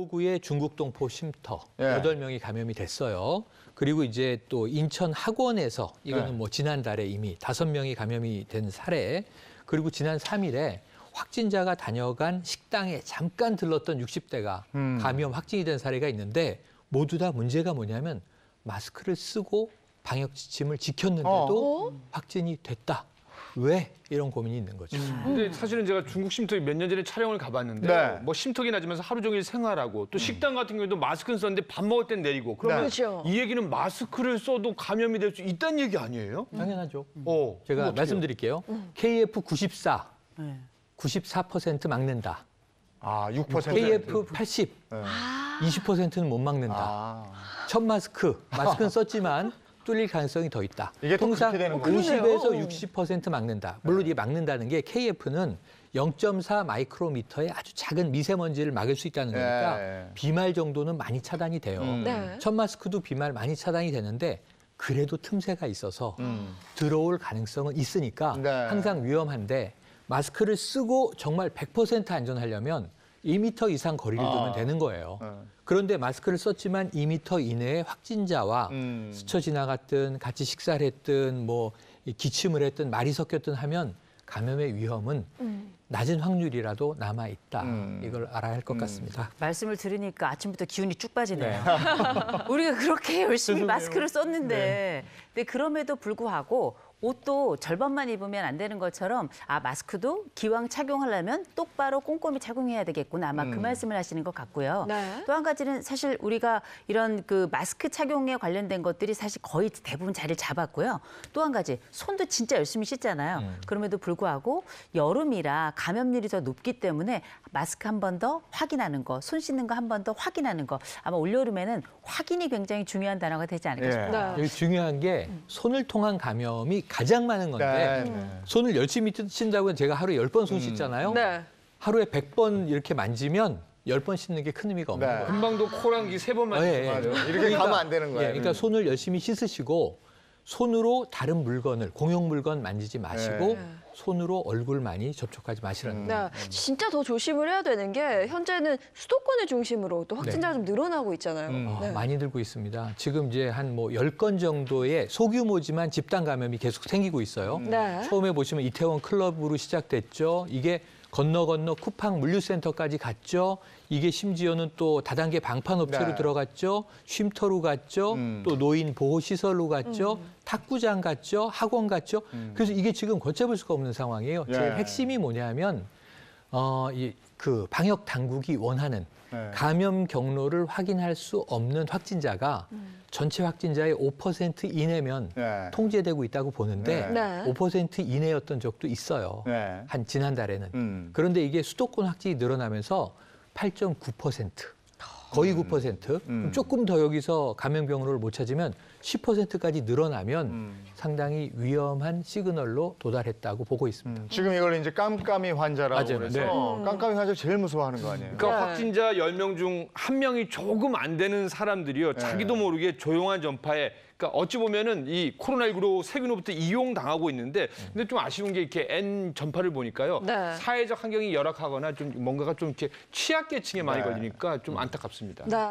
대구의 중국 동포 쉼터 예. 8명이 감염이 됐어요. 그리고 이제 또 인천 학원에서 이거는 뭐 지난달에 이미 5명이 감염이 된 사례. 그리고 지난 3일에 확진자가 다녀간 식당에 잠깐 들렀던 60대가 감염 확진이 된 사례가 있는데 모두 다 문제가 뭐냐면 마스크를 쓰고 방역 지침을 지켰는데도 확진이 됐다. 왜? 이런 고민이 있는 거죠. 근데 사실은 제가 중국 쉼터 몇 년 전에 촬영을 가봤는데 네. 뭐 쉼터기 낮으면서 하루 종일 생활하고 또 식당 같은 경우도 마스크는 썼는데 밥 먹을 땐 내리고 그러면 그렇죠. 이 얘기는 마스크를 써도 감염이 될 수 있다는 얘기 아니에요? 당연하죠. 그럼 제가 어떡해요? 말씀드릴게요. KF94, 94% 막는다. 아, 6%. KF80, 20%는 못 막는다. 아. 첫 마스크는 썼지만 뚫릴 가능성이 더 있다. 이게 또 통상 그렇게 되는 거예요? 50에서 60% 막는다. 물론 이 막는다는 게 KF는 0.4 마이크로미터의 아주 작은 미세먼지를 막을 수 있다는 거니까 예. 비말 정도는 많이 차단이 돼요. 네. 첫 마스크도 비말 많이 차단이 되는데 그래도 틈새가 있어서 들어올 가능성은 있으니까 네. 항상 위험한데 마스크를 쓰고 정말 100% 안전하려면 2m 이상 거리를 두면 되는 거예요. 그런데 마스크를 썼지만 2m 이내에 확진자와 스쳐 지나갔든 같이 식사를 했든 뭐 기침을 했든 말이 섞였든 하면 감염의 위험은 낮은 확률이라도 남아있다. 이걸 알아야 할 것 같습니다. 말씀을 들으니까 아침부터 기운이 쭉 빠지네요. 우리가 그렇게 열심히 마스크를 썼는데 근데 그럼에도 불구하고 옷도 절반만 입으면 안 되는 것처럼 마스크도 기왕 착용하려면 똑바로 꼼꼼히 착용해야 되겠구나. 아마 그 말씀을 하시는 것 같고요. 네. 또 한 가지는 사실 우리가 이런 그 마스크 착용에 관련된 것들이 사실 거의 대부분 자리를 잡았고요. 또 한 가지 손도 진짜 열심히 씻잖아요. 그럼에도 불구하고 여름이라 감염률이 더 높기 때문에 마스크 한 번 더 확인하는 거, 손 씻는 거 한 번 더 확인하는 거. 아마 올여름에는 확인이 굉장히 중요한 단어가 되지 않을까 싶어요. 네. 여기 중요한 게 손을 통한 감염이 가장 많은 건데 손을 열심히 씻는다고 해서 제가 하루에 10번 손 씻잖아요. 네. 하루에 100번 이렇게 만지면 10번 씻는 게 큰 의미가 없는 거예요. 금방도 코랑기 3번만 이렇게 가면 안 되는 거예요. 그러니까 손을 열심히 씻으시고 손으로 다른 물건을 공용 물건 만지지 마시고 손으로 얼굴 많이 접촉하지 마시라는 거예요. 네. 진짜 더 조심을 해야 되는 게 현재는 수도권을 중심으로 또 확진자가 좀 늘어나고 있잖아요. 네. 많이 들고 있습니다. 지금 이제 한 뭐 10건 정도의 소규모지만 집단 감염이 계속 생기고 있어요. 네. 처음에 보시면 이태원 클럽으로 시작됐죠. 이게 건너 쿠팡 물류센터까지 갔죠. 이게 심지어는 또 다단계 방판업체로 네. 들어갔죠. 쉼터로 갔죠. 또 노인 보호시설로 갔죠. 탁구장 갔죠. 학원 갔죠. 그래서 이게 지금 걷잡을 수가 없는 상황이에요. 예. 제일 핵심이 뭐냐면 그 방역 당국이 원하는 감염 경로를 확인할 수 없는 확진자가 전체 확진자의 5% 이내면 통제되고 있다고 보는데 네. 5% 이내였던 적도 있어요. 한 지난달에는. 그런데 이게 수도권 확진이 늘어나면서 8.9%. 거의 9%. 그럼 조금 더 여기서 감염 경로를 못 찾으면 10%까지 늘어나면 상당히 위험한 시그널로 도달했다고 보고 있습니다. 지금 이걸 이제 깜깜이 환자라고 맞아요. 그래서 깜깜이 환자 제일 무서워하는 거 아니에요? 그러니까 네. 확진자 10명 중 1명이 조금 안 되는 사람들이요. 자기도 모르게 조용한 전파에 그러니까 어찌 보면은 이 코로나19로 세균으로부터 이용당하고 있는데 근데 좀 아쉬운 게 이렇게 N 전파를 보니까요. 네. 사회적 환경이 열악하거나 좀 뭔가가 좀 이렇게 취약계층에 많이 걸리니까 좀 안타깝습니다. 네.